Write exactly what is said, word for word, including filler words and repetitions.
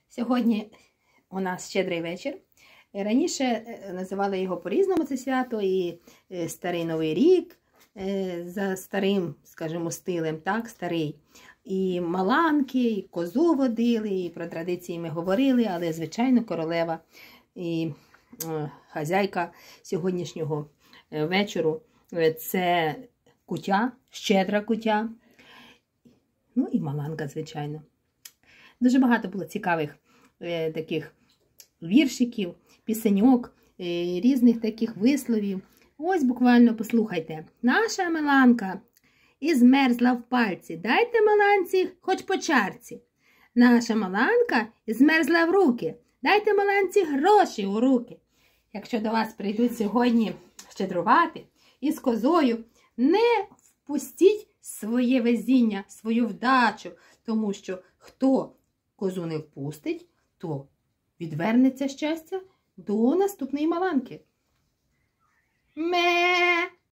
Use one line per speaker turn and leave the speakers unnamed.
Сьогодні у нас щедрий вечір. Раніше називали його по-різному це свято, і Старий Новий рік, за старим, скажімо, стилем, так, старий. І маланки, і козу водили, і про традиції ми говорили, але, звичайно, королева і хазяйка сьогоднішнього вечору – це кутя, щедра кутя, ну і маланка, звичайно. Дуже багато було цікавих е, таких віршиків, пісеньок, е, різних таких висловів. Ось буквально послухайте. Наша Миланка і змерзла в пальці, дайте Миланці хоч по чарці. Наша Миланка і змерзла в руки, дайте Миланці гроші у руки. Якщо до вас прийдуть сьогодні щедрувати із козою, не впустіть своє везіння, свою вдачу, тому що хто козу не впустить, то відвернеться щастя до наступної маланки. Ме!